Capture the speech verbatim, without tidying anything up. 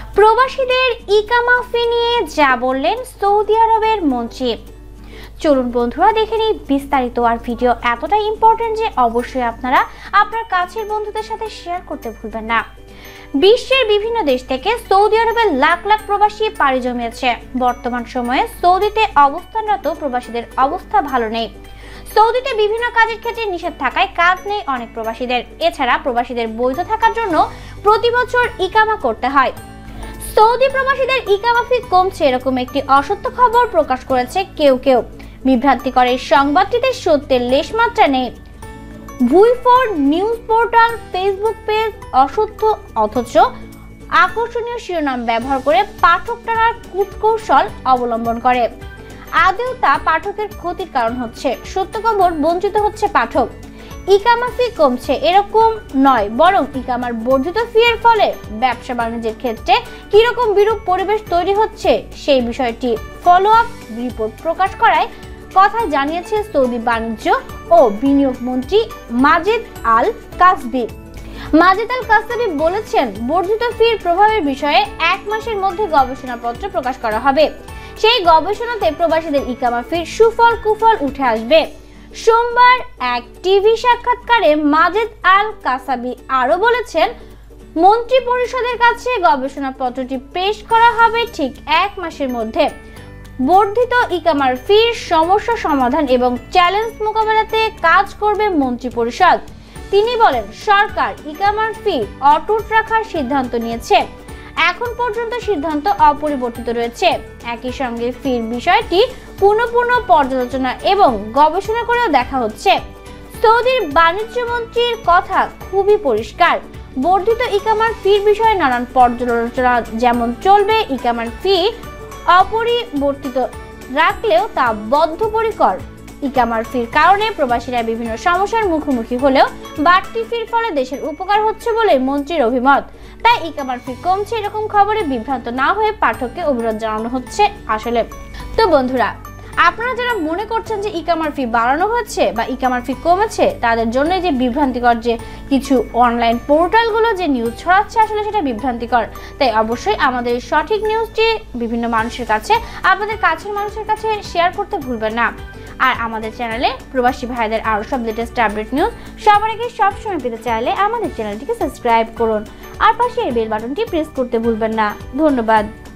প্রবাসীদের ইকামা ফি নিয়ে যা বললেন সৌদি আরবের মন্ত্রী। চলুন বন্ধুরা দেখে নিই বিস্তারিত। আর ভিডিও এতটাই ইম্পর্টেন্ট যে অবশ্যই আপনারা আপনার কাছের বন্ধুদের সাথে শেয়ার করতে ভুলবেন না। বিশ্বের বিভিন্ন দেশ থেকে সৌদি আরবে লাখ লাখ প্রবাসী পাড়ি জমিয়েছে। বর্তমান সময়ে সৌদিতে অবস্থানরত প্রবাসীদের অবস্থা ভালো নেই। সৌদিতে বিভিন্ন কাজের ক্ষেত্রে নিষেধ থাকায় কাজ নেই অনেক প্রবাসীদের। এছাড়া প্রবাসীদের বৈধ থাকার জন্য প্রতি বছর ইকামা করতে হয়। সৌদি প্রবাসীদের ইকামা ফি কমছে এরকম একটি অসত্য খবর প্রকাশ করেছে কেউ কেউ। বিভ্রান্তিকর এই সংবাদটিতে সত্যের লেশমাত্রা নেই। ভুই for news portal Facebook page অসত্য অথচ আকর্ষণীয় শিরোনাম ব্যবহার করে পাঠক টানার কূটকৌশল অবলম্বন করে। আদৌ তা পাঠকের ক্ষতির কারণ হচ্ছে। সত্য খবর বঞ্চিত হচ্ছে পাঠক। ইকামা ফি কমছে এরকম নয়, বরং ইকামার বর্ধিত ফি এর ফলে ব্যবসা বাণিজ্যের ক্ষেত্রে কিরকম বিরূপ পরিবেশ তৈরি হচ্ছে সেই বিষয়টি ফলো আপ রিপোর্ট প্রকাশ করায় কথা জানিয়েছে সৌদি বাণিজ্য ও বিনিয়োগ মন্ত্রী মাজেদ আল কাসবি। মাজেদ আল কাসবি বলেছেন, বর্ধিত ফির প্রভাবের বিষয়ে এক মাসের মধ্যে গবেষণাপত্র প্রকাশ করা হবে। সেই গবেষণাতে প্রবাসীদের ইকামা ফির সুফল কুফল উঠে আসবে। সোমবার এক টিভি সাক্ষাৎকারে মাজেদ আল কাসাবি আরো বলেছেন, মন্ত্রী পরিষদের কাছে গবেষণাপত্রটি পেশ করা হবে ঠিক এক মাসের মধ্যে। বর্ধিত ইকামার ফির সমস্যা সমাধান এবং চ্যালেঞ্জ মোকাবেলাতে কাজ করবে মন্ত্রী পরিষদ। তিনি বলেন, সরকার ইকামার ফি অটুট রাখার সিদ্ধান্ত নিয়েছে। এখন পর্যন্ত সিদ্ধান্ত অপরিবর্তিত রয়েছে। একই সঙ্গে ফির বিষয়টি পুনঃ পুনঃ পর্যালোচনা এবং গবেষণা করেও দেখা হচ্ছে। সৌদির বাণিজ্য মন্ত্রীর কথা খুবই পরিষ্কার। বর্ধিত ইকামার ফির বিষয়ে নানান পর্যালোচনা যেমন চলবে। ইকামার ফি অপরিবর্তিত রাখলেও তা বদ্ধপরিকর। ইকামার ফির কারণে প্রবাসীরা বিভিন্ন সমস্যার মুখোমুখি হলেও বাড়তি ফির ফলে দেশের উপকার হচ্ছে বলে মন্ত্রীর অভিমত। তাই ইকামার ফি কমছে এরকম খবরে বিভ্রান্ত না হয়ে পাঠককে অনুরোধ জানানো হচ্ছে। আসলে তো বন্ধুরা, আপনারা যারা মনে করছেন যে ইকামার ফি বাড়ানো হচ্ছে বা ইকামার ফি কমেছে, তাদের জন্য যে বিভ্রান্তিকর যে কিছু অনলাইন পোর্টালগুলো যে নিউজ ছড়াচ্ছে, আসলে সেটা বিভ্রান্তিকর। তাই অবশ্যই আমাদের সঠিক নিউজটি বিভিন্ন মানুষের কাছে, আপনাদের কাছের মানুষের কাছে শেয়ার করতে ভুলবেন না। আর আমাদের চ্যানেলে প্রবাসী ভাইদের আরো সব লেটেস্ট আপডেট নিউজ সবার আগে সবসময় পেতে চাইলে আমাদের চ্যানেলটিকে সাবস্ক্রাইব করুন আর পাশে এই বেল বাটনটি প্রেস করতে ভুলবেন না। ধন্যবাদ।